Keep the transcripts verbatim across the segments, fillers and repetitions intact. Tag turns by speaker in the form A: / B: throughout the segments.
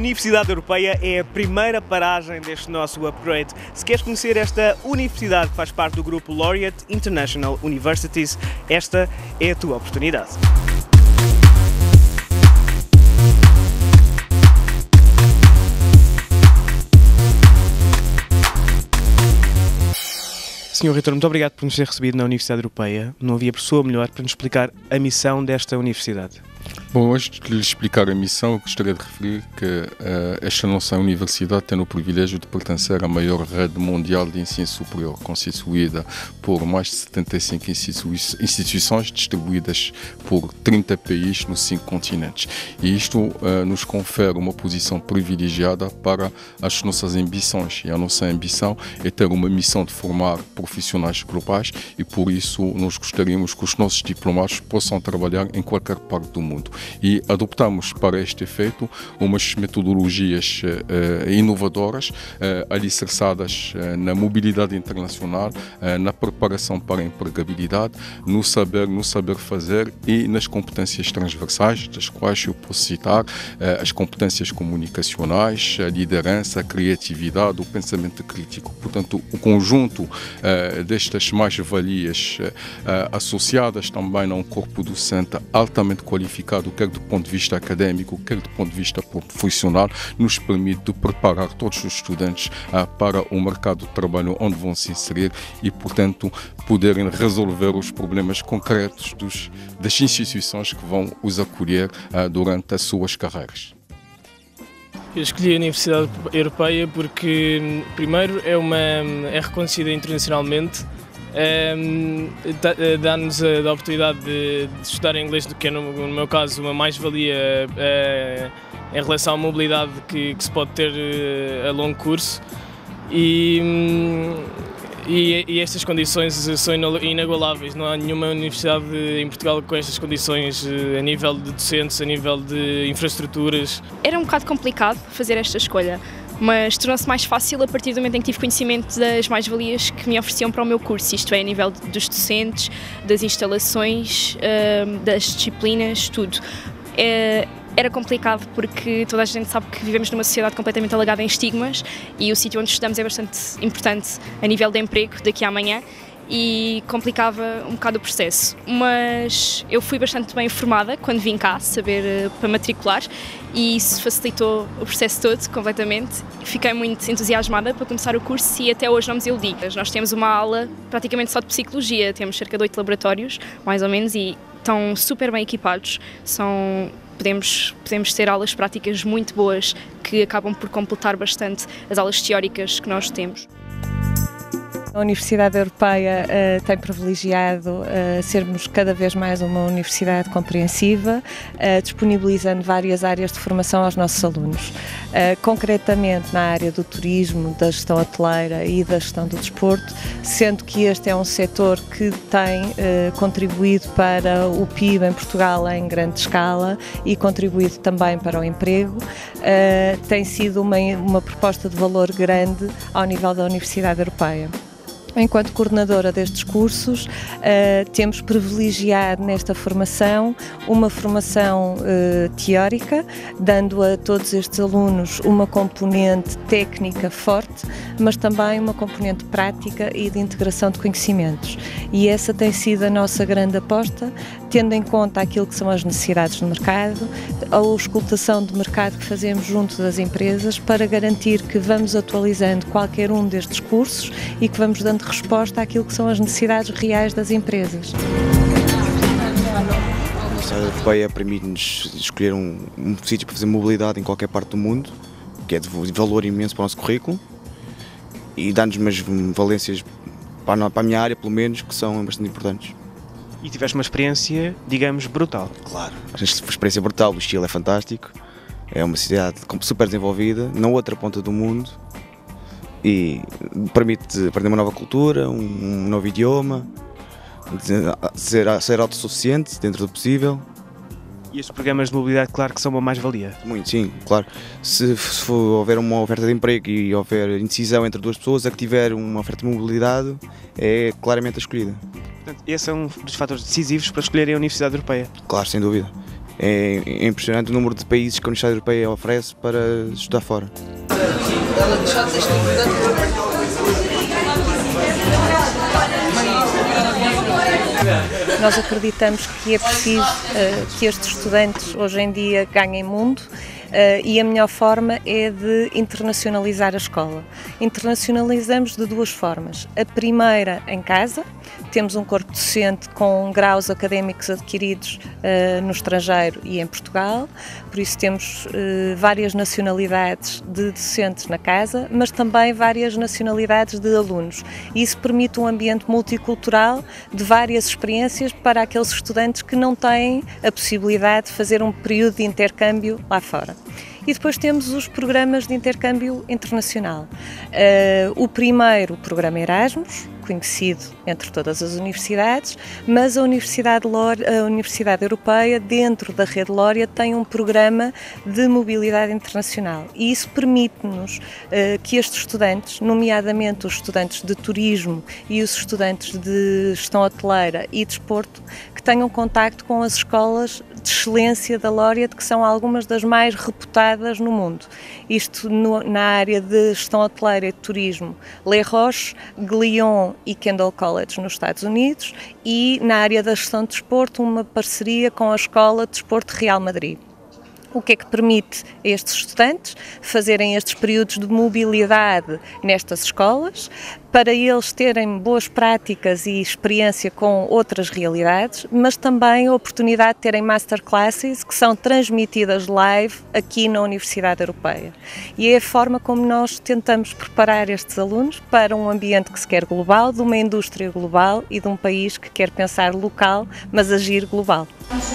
A: Universidade Europeia é a primeira paragem deste nosso upgrade. Se queres conhecer esta universidade que faz parte do grupo Laureate International Universities, esta é a tua oportunidade. senhor Reitor, muito obrigado por nos ter recebido na Universidade Europeia. Não havia pessoa melhor para nos explicar a missão desta universidade.
B: Bom, antes de lhe explicar a missão, eu gostaria de referir que uh, esta nossa universidade tem o privilégio de pertencer à maior rede mundial de ensino superior, constituída por mais de setenta e cinco institui instituições distribuídas por trinta países nos cinco continentes. E isto uh, nos confere uma posição privilegiada para as nossas ambições. E a nossa ambição é ter uma missão de formar profissionais globais e, por isso, nós gostaríamos que os nossos diplomados possam trabalhar em qualquer parte do mundo. E adoptamos para este efeito umas metodologias uh, inovadoras, uh, alicerçadas uh, na mobilidade internacional, uh, na preparação para a empregabilidade, no saber, no saber fazer e nas competências transversais, das quais eu posso citar uh, as competências comunicacionais, a liderança, a criatividade, o pensamento crítico. Portanto, o conjunto uh, destas mais-valias uh, associadas também a um corpo docente altamente qualificado, quer do ponto de vista académico, quer do ponto de vista profissional, nos permite preparar todos os estudantes uh, para o mercado de trabalho onde vão se inserir e, portanto, poderem resolver os problemas concretos dos, das instituições que vão os acolher uh, durante as suas carreiras.
C: Eu escolhi a Universidade Europeia porque, primeiro, é, uma, é reconhecida internacionalmente. Um, dá-nos a, a oportunidade de, de estudar inglês, do que é, no, no meu caso, uma mais-valia uh, em relação à mobilidade que, que se pode ter uh, a longo curso e, um, e, e estas condições são inagualáveis. Não há nenhuma universidade em Portugal com estas condições uh, a nível de docentes, a nível de infraestruturas.
D: Era um bocado complicado fazer esta escolha, mas tornou-se mais fácil a partir do momento em que tive conhecimento das mais-valias que me ofereciam para o meu curso, isto é, a nível dos docentes, das instalações, das disciplinas, tudo. Era complicado porque toda a gente sabe que vivemos numa sociedade completamente alagada em estigmas e o sítio onde estudamos é bastante importante a nível de emprego daqui a amanhã, e complicava um bocado o processo, mas eu fui bastante bem formada quando vim cá, saber para matricular, e isso facilitou o processo todo completamente. Fiquei muito entusiasmada para começar o curso e até hoje não me desiludi. Nós temos uma aula praticamente só de psicologia, temos cerca de oito laboratórios, mais ou menos, e estão super bem equipados. São, podemos, podemos ter aulas práticas muito boas que acabam por completar bastante as aulas teóricas que nós temos.
E: A Universidade Europeia uh, tem privilegiado uh, sermos cada vez mais uma universidade compreensiva, uh, disponibilizando várias áreas de formação aos nossos alunos. Uh, concretamente na área do turismo, da gestão hoteleira e da gestão do desporto, sendo que este é um setor que tem uh, contribuído para o P I B em Portugal em grande escala e contribuído também para o emprego. Uh, tem sido uma, uma proposta de valor grande ao nível da Universidade Europeia. Enquanto coordenadora destes cursos, uh, temos privilegiado nesta formação uma formação uh, teórica, dando a todos estes alunos uma componente técnica forte, mas também uma componente prática e de integração de conhecimentos. E essa tem sido a nossa grande aposta, tendo em conta aquilo que são as necessidades do mercado, a auscultação de mercado que fazemos junto das empresas para garantir que vamos atualizando qualquer um destes cursos e que vamos dando resposta àquilo que são as necessidades reais das empresas.
F: A Universidade Europeia permite-nos escolher um, um sítio para fazer mobilidade em qualquer parte do mundo, que é de valor imenso para o nosso currículo, e dá-nos umas valências para a minha área, pelo menos, que são bastante importantes.
A: E tiveste uma experiência, digamos, brutal.
F: Claro, a experiência brutal, o Chile é fantástico, é uma cidade super desenvolvida, na outra ponta do mundo, e permite aprender uma nova cultura, um novo idioma, ser, ser autossuficiente dentro do possível.
A: E estes programas de mobilidade, claro que são uma mais-valia.
F: Muito, sim, claro. Se, se for, houver uma oferta de emprego e houver indecisão entre duas pessoas, a que tiver uma oferta de mobilidade é claramente a escolhida.
A: Portanto, esse é um dos fatores decisivos para escolherem a Universidade Europeia.
F: Claro, sem dúvida. é, é impressionante o número de países que a Universidade Europeia oferece para estudar fora.
E: Nós acreditamos que é preciso uh, que estes estudantes hoje em dia ganhem mundo uh, e a melhor forma é de internacionalizar a escola. Internacionalizamos de duas formas. A primeira em casa, temos um corpo docente com graus académicos adquiridos uh, no estrangeiro e em Portugal, por isso temos uh, várias nacionalidades de docentes na casa, mas também várias nacionalidades de alunos. E isso permite um ambiente multicultural de várias experiências para aqueles estudantes que não têm a possibilidade de fazer um período de intercâmbio lá fora. E depois temos os programas de intercâmbio internacional. Uh, o primeiro, o programa Erasmus, conhecido entre todas as universidades, mas a Universidade, Lore, a Universidade Europeia, dentro da rede Laureate, tem um programa de mobilidade internacional. E isso permite-nos uh, que estes estudantes, nomeadamente os estudantes de turismo e os estudantes de gestão hoteleira e desporto, que tenham contacto com as escolas de excelência da Laureate, que são algumas das mais reputadas no mundo. Isto no, na área de gestão hoteleira e de turismo, Les Roches, Glion e Kendall College nos Estados Unidos, e na área da gestão de desporto, uma parceria com a Escola de Desporto Real Madrid. O que é que permite a estes estudantes fazerem estes períodos de mobilidade nestas escolas, para eles terem boas práticas e experiência com outras realidades, mas também a oportunidade de terem masterclasses que são transmitidas live aqui na Universidade Europeia. E é a forma como nós tentamos preparar estes alunos para um ambiente que se quer global, de uma indústria global e de um país que quer pensar local, mas agir global.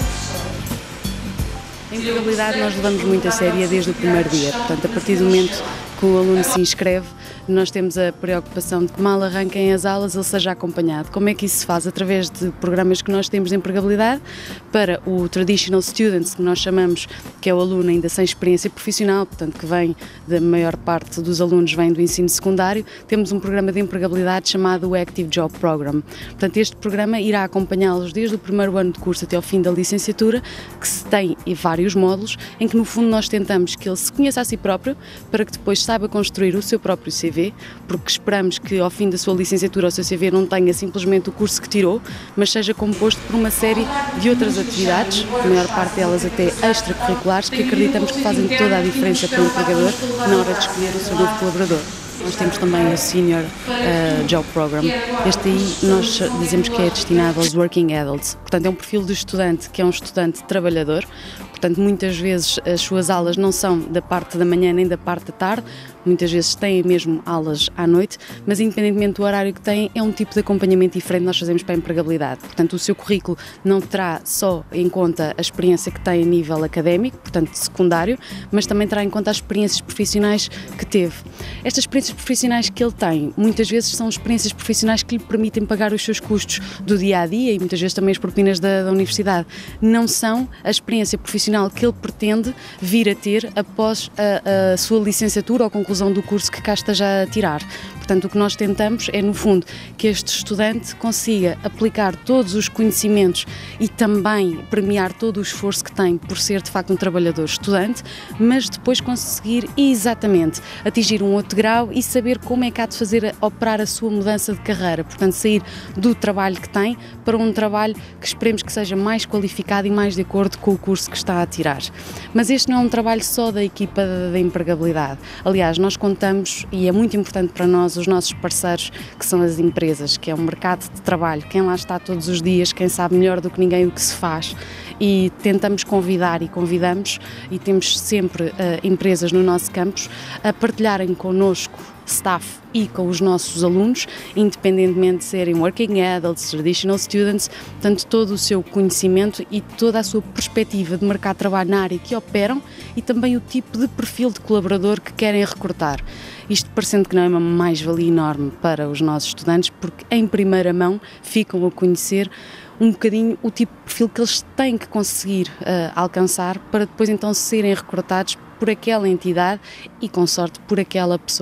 G: A empregabilidade nós levamos muito a sério desde o primeiro dia, portanto, a partir do momento que o aluno se inscreve, nós temos a preocupação de que mal arranquem as aulas ele seja acompanhado. Como é que isso se faz? Através de programas que nós temos de empregabilidade para o Traditional Students, que nós chamamos, que é o aluno ainda sem experiência profissional, portanto que vem, da maior parte dos alunos vem do ensino secundário, temos um programa de empregabilidade chamado o Active Job Program. Portanto, este programa irá acompanhá-los desde o primeiro ano de curso até ao fim da licenciatura, que se tem vários módulos, em que no fundo nós tentamos que ele se conheça a si próprio, para que depois saiba construir o seu próprio C V, porque esperamos que ao fim da sua licenciatura o seu C V não tenha simplesmente o curso que tirou, mas seja composto por uma série de outras atividades, a maior parte delas até extracurriculares, que acreditamos que fazem toda a diferença para o empregador na hora de escolher o seu novo colaborador. Nós temos também o Senior uh, Job Program. Este aí nós dizemos que é destinado aos Working Adults. Portanto, é um perfil de estudante que é um estudante trabalhador. Portanto, muitas vezes as suas aulas não são da parte da manhã nem da parte da tarde, muitas vezes têm mesmo aulas à noite, mas independentemente do horário que têm, é um tipo de acompanhamento diferente que nós fazemos para a empregabilidade. Portanto, o seu currículo não terá só em conta a experiência que tem a nível académico, portanto secundário, mas também terá em conta as experiências profissionais que teve. Estas experiências profissionais que ele tem, muitas vezes são experiências profissionais que lhe permitem pagar os seus custos do dia-a-dia e muitas vezes também as propinas da, da universidade. Não são a experiência profissional que ele pretende vir a ter após a, a sua licenciatura ou conclusão do curso que cá esteja a tirar. Portanto, o que nós tentamos é, no fundo, que este estudante consiga aplicar todos os conhecimentos e também premiar todo o esforço que tem por ser, de facto, um trabalhador estudante, mas depois conseguir exatamente atingir um outro grau e saber como é que há de fazer operar a sua mudança de carreira. Portanto, sair do trabalho que tem para um trabalho que esperemos que seja mais qualificado e mais de acordo com o curso que está a tirar. Mas este não é um trabalho só da equipa da empregabilidade. Aliás, nós contamos, e é muito importante para nós, os nossos parceiros, que são as empresas, que é um mercado de trabalho, quem lá está todos os dias, quem sabe melhor do que ninguém o que se faz, e tentamos convidar e convidamos, e temos sempre uh, empresas no nosso campus a partilharem connosco staff e com os nossos alunos, independentemente de serem working adults, traditional students, portanto todo o seu conhecimento e toda a sua perspectiva de mercado de trabalho na área que operam e também o tipo de perfil de colaborador que querem recrutar. Isto parecendo que não é uma mais-valia enorme para os nossos estudantes, porque em primeira mão ficam a conhecer um bocadinho o tipo de perfil que eles têm que conseguir uh, alcançar para depois então serem recrutados por aquela entidade e, com sorte, por aquela pessoa.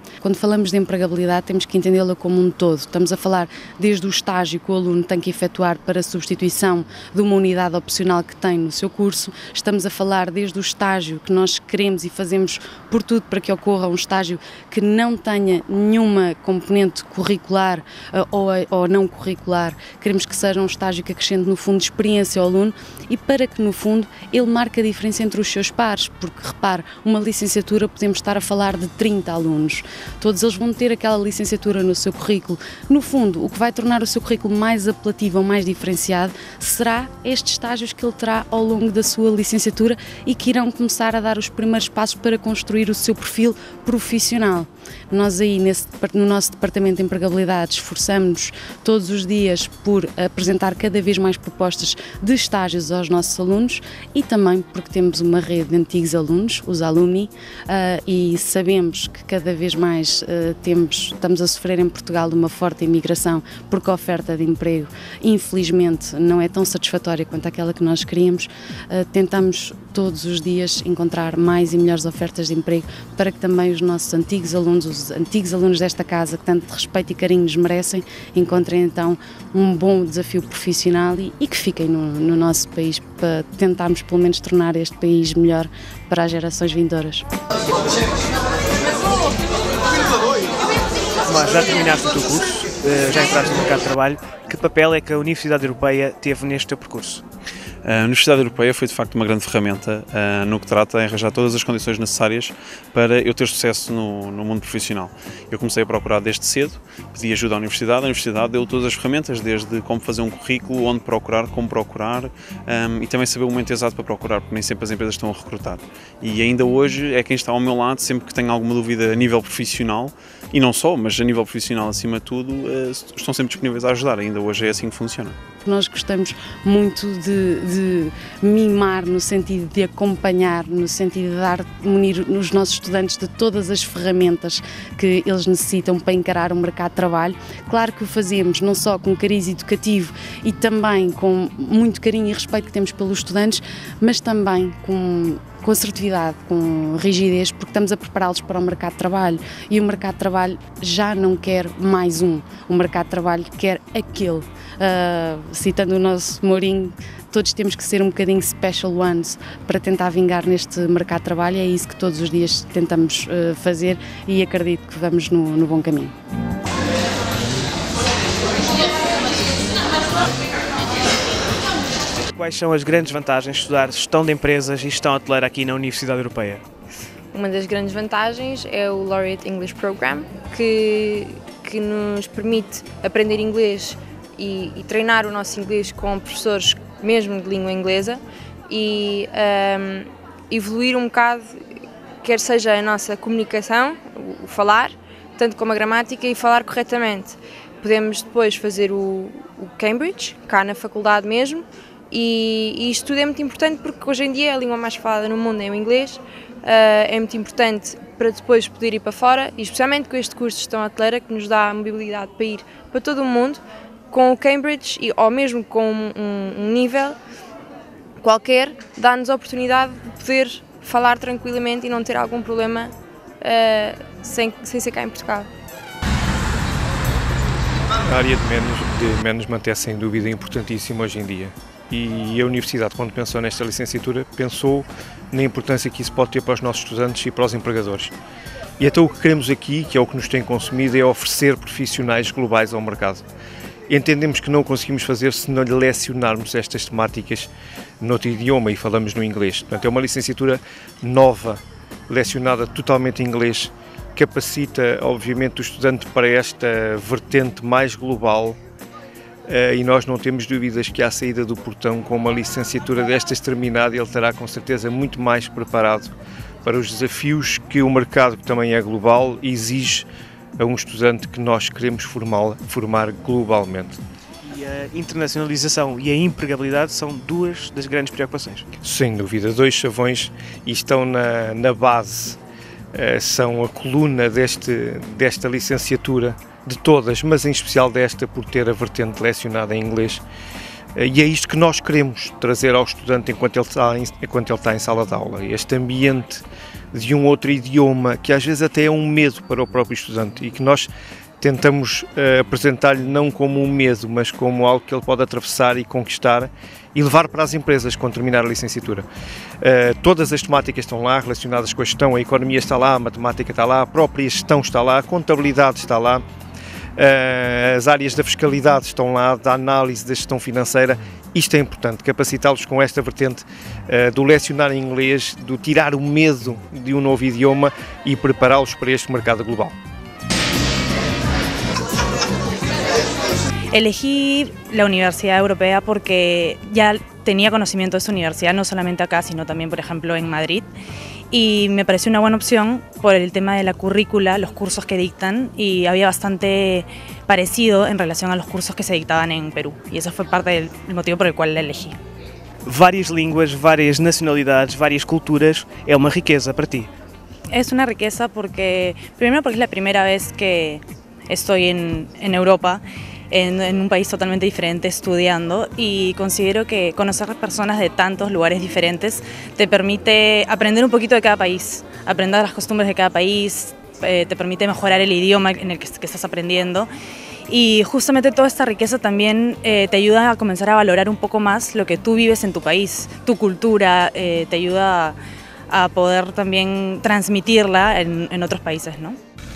G: Quando falamos de empregabilidade, temos que entendê-la como um todo. Estamos a falar desde o estágio que o aluno tem que efetuar para a substituição de uma unidade opcional que tem no seu curso, estamos a falar desde o estágio que nós queremos e fazemos por tudo para que ocorra um estágio que não tenha nenhuma componente curricular ou, ou não curricular, queremos que seja um estágio que acrescente no fundo experiência ao aluno e para que no fundo ele marque a diferença entre os seus pares, porque repare, uma licenciatura podemos estar a falar de trinta alunos, todos eles vão ter aquela licenciatura no seu currículo. No fundo, o que vai tornar o seu currículo mais apelativo ou mais diferenciado será estes estágios que ele terá ao longo da sua licenciatura e que irão começar a dar os primeiros passos para construir o seu perfil profissional. Nós aí nesse, no nosso Departamento de Empregabilidade esforçamos-nos todos os dias por apresentar cada vez mais propostas de estágios aos nossos alunos e também porque temos uma rede de antigos alunos, os alumni, uh, e sabemos que cada vez mais uh, temos, estamos a sofrer em Portugal uma forte imigração porque a oferta de emprego infelizmente não é tão satisfatória quanto aquela que nós queríamos. Uh, tentamos todos os dias encontrar mais e melhores ofertas de emprego para que também os nossos antigos alunos, os antigos alunos desta casa que tanto respeito e carinho nos merecem, encontrem então um bom desafio profissional e, e que fiquem no, no nosso país para tentarmos pelo menos tornar este país melhor para as gerações vindouras.
A: Mas já terminaste o teu curso, já entraste no mercado de trabalho, que papel é que a Universidade Europeia teve neste teu percurso?
H: A Universidade Europeia foi de facto uma grande ferramenta uh, no que trata em arranjar todas as condições necessárias para eu ter sucesso no, no mundo profissional. Eu comecei a procurar desde cedo, pedi ajuda à Universidade, a Universidade deu todas as ferramentas, desde como fazer um currículo, onde procurar, como procurar um, e também saber o momento exato para procurar, porque nem sempre as empresas estão a recrutar. E ainda hoje é quem está ao meu lado, sempre que tenho alguma dúvida a nível profissional, e não só, mas a nível profissional acima de tudo, uh, estão sempre disponíveis a ajudar, ainda hoje é assim que funciona.
G: Nós gostamos muito de, de mimar, no sentido de acompanhar, no sentido de dar, munir os nossos estudantes de todas as ferramentas que eles necessitam para encarar o mercado de trabalho. Claro que o fazemos não só com cariz educativo e também com muito carinho e respeito que temos pelos estudantes, mas também com com assertividade, com rigidez, porque estamos a prepará-los para o mercado de trabalho e o mercado de trabalho já não quer mais um, o mercado de trabalho quer aquele. Uh, citando o nosso Mourinho, todos temos que ser um bocadinho special ones para tentar vingar neste mercado de trabalho, é isso que todos os dias tentamos uh, fazer e acredito que vamos no, no bom caminho.
A: Quais são as grandes vantagens de estudar gestão de empresas e gestão hoteleira aqui na Universidade Europeia?
I: Uma das grandes vantagens é o Laureate English Program, que, que nos permite aprender inglês e, e treinar o nosso inglês com professores mesmo de língua inglesa e um, evoluir um bocado, quer seja a nossa comunicação, o, o falar, tanto como a gramática e falar corretamente. Podemos depois fazer o, o Cambridge, cá na faculdade mesmo, E, e isto tudo é muito importante porque hoje em dia a língua mais falada no mundo é o inglês, uh, é muito importante para depois poder ir para fora e especialmente com este curso de gestão hoteleira que nos dá a mobilidade para ir para todo o mundo, com o Cambridge e, ou mesmo com um, um nível qualquer, dá-nos a oportunidade de poder falar tranquilamente e não ter algum problema uh, sem, sem ser cá em Portugal.
J: A área de management, de management é sem dúvida importantíssima hoje em dia. E a Universidade, quando pensou nesta licenciatura, pensou na importância que isso pode ter para os nossos estudantes e para os empregadores. E então o que queremos aqui, que é o que nos tem consumido, é oferecer profissionais globais ao mercado. Entendemos que não conseguimos fazer se não lhe lecionarmos estas temáticas noutro idioma e falamos no inglês. Portanto, é uma licenciatura nova, lecionada totalmente em inglês, capacita, obviamente, o estudante para esta vertente mais global. Uh, e nós não temos dúvidas que à saída do portão, com uma licenciatura destas terminada, ele estará com certeza muito mais preparado para os desafios que o mercado, que também é global, exige a um estudante que nós queremos formar, formar globalmente.
A: E a internacionalização e a empregabilidade são duas das grandes preocupações.
J: Sem dúvida, dois chavões e estão na, na base, uh, são a coluna deste, desta licenciatura, de todas, mas em especial desta, por ter a vertente lecionada em inglês. E é isto que nós queremos trazer ao estudante enquanto ele está em, enquanto ele está em sala de aula, este ambiente de um outro idioma que às vezes até é um medo para o próprio estudante e que nós tentamos uh, apresentar-lhe não como um medo, mas como algo que ele pode atravessar e conquistar e levar para as empresas quando terminar a licenciatura. Uh, todas as temáticas estão lá relacionadas com a gestão, a economia está lá, a matemática está lá, a própria gestão está lá, a contabilidade está lá. Uh, as áreas da fiscalidade estão lá, da análise da gestão financeira. Isto é importante, capacitá-los com esta vertente uh, do lecionar em inglês, do tirar o medo de um novo idioma e prepará-los para este mercado global.
K: Elegí la Universidad Europea porque ya tenía conocimiento de esa universidad, no solamente acá, sino también, por ejemplo, en Madrid. Y me pareció una buena opción por el tema de la currícula, los cursos que dictan, y había bastante parecido en relación a los cursos que se dictaban en Perú. Y eso fue parte del motivo por el cual la elegí.
A: Várias línguas, várias nacionalidades, várias culturas, é uma riqueza para ti?
K: Es una riqueza porque, primero porque es la primera vez que estoy en, en Europa, En, en un país totalmente diferente estudiando, y considero que conocer personas de tantos lugares diferentes te permite aprender un poquito de cada país, aprender las costumbres de cada país, eh, te permite mejorar el idioma en el que, que estás aprendiendo, y justamente toda esta riqueza también eh, te ayuda a comenzar a valorar un poco más lo que tú vives en tu país, tu cultura, eh, te ayuda a, a poder también transmitirla en, en otros países, ¿no?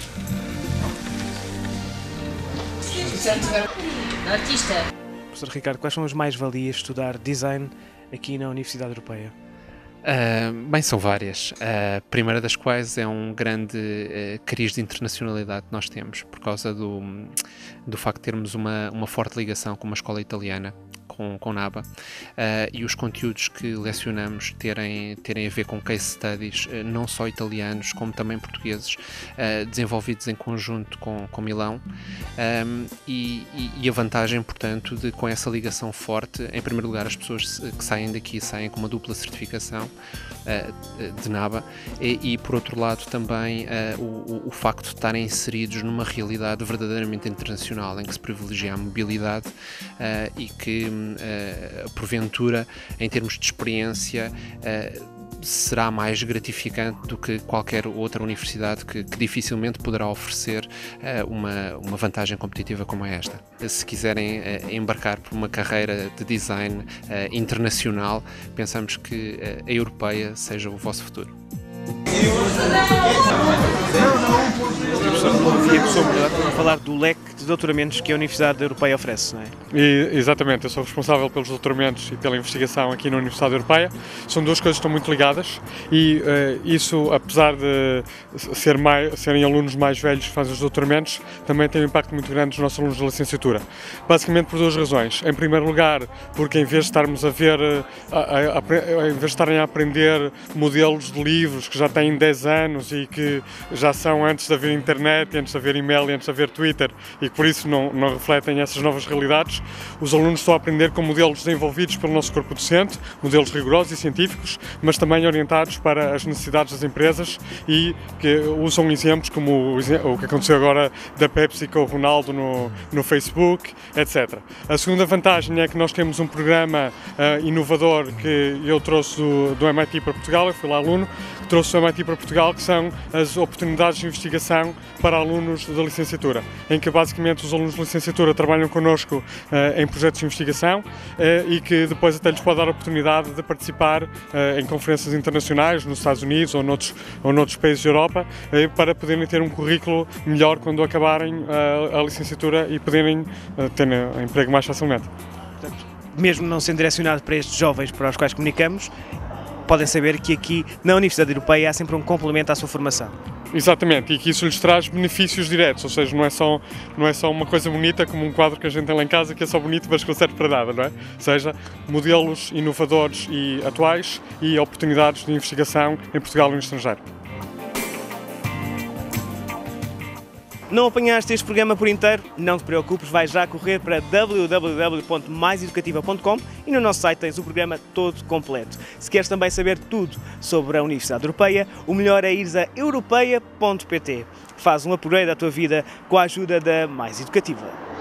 A: Professor Ricardo, quais são as mais-valias de estudar design aqui na Universidade Europeia?
L: Uh, bem, são várias. A primeira das quais é um grande uh, cariz de internacionalidade que nós temos, por causa do, do facto de termos uma, uma forte ligação com uma escola italiana, com, com NABA, uh, e os conteúdos que lecionamos terem, terem a ver com case studies, uh, não só italianos, como também portugueses, uh, desenvolvidos em conjunto com, com Milão, um, e, e a vantagem, portanto, de com essa ligação forte, em primeiro lugar, as pessoas que saem daqui saem com uma dupla certificação uh, de NABA, e, e por outro lado também uh, o, o facto de estarem inseridos numa realidade verdadeiramente internacional, em que se privilegia a mobilidade uh, e que Uh, porventura, em termos de experiência, uh, será mais gratificante do que qualquer outra universidade que, que dificilmente poderá oferecer uh, uma, uma vantagem competitiva como esta. Se quiserem uh, embarcar por uma carreira de design uh, internacional, pensamos que uh, a europeia seja o vosso futuro.
A: E a pessoa melhor para falar do leque de doutoramentos que a Universidade Europeia oferece, não é?
M: E, exatamente, eu sou responsável pelos doutoramentos e pela investigação aqui na Universidade Europeia. São duas coisas que estão muito ligadas e uh, isso, apesar de ser mais, serem alunos mais velhos que fazem os doutoramentos, também tem um impacto muito grande nos nossos alunos de licenciatura. Basicamente por duas razões. Em primeiro lugar, porque em vez de estarmos a ver, a, a, a, em vez de estarem a aprender modelos de livros que já têm dez anos e que já são antes de haver internet, antes de haver e-mail e antes de haver Twitter, e que por isso não, não refletem essas novas realidades, os alunos estão a aprender com modelos desenvolvidos pelo nosso corpo docente, modelos rigorosos e científicos, mas também orientados para as necessidades das empresas e que usam exemplos como o, o que aconteceu agora da Pepsi com o Ronaldo no, no Facebook, etcétera. A segunda vantagem é que nós temos um programa uh, inovador que eu trouxe do, do M I T para Portugal, eu fui lá aluno, que trouxe do M I T para Portugal, que são as oportunidades de investigação para alunos da licenciatura, em que basicamente os alunos de licenciatura trabalham connosco uh, em projetos de investigação uh, e que depois até lhes pode dar a oportunidade de participar uh, em conferências internacionais nos Estados Unidos ou noutros, ou noutros países da Europa uh, para poderem ter um currículo melhor quando acabarem uh, a licenciatura e poderem uh, ter um emprego mais facilmente.
A: Portanto, mesmo não sendo direcionado para estes jovens para os quais comunicamos, podem saber que aqui na Universidade Europeia há sempre um complemento à sua formação.
M: Exatamente, e que isso lhes traz benefícios diretos, ou seja, não é só, não é só uma coisa bonita como um quadro que a gente tem lá em casa que é só bonito mas que não serve para nada, não é? Ou seja, modelos inovadores e atuais e oportunidades de investigação em Portugal e no estrangeiro.
A: Não apanhaste este programa por inteiro? Não te preocupes, vais já correr para w w w ponto mais educativa ponto com e no nosso site tens o programa todo completo. Se queres também saber tudo sobre a Universidade Europeia, o melhor é ir a europeia ponto pt. Faz um upgrade à tua vida com a ajuda da Mais Educativa.